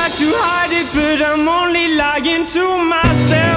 to hide it, but I'm only lying to myself.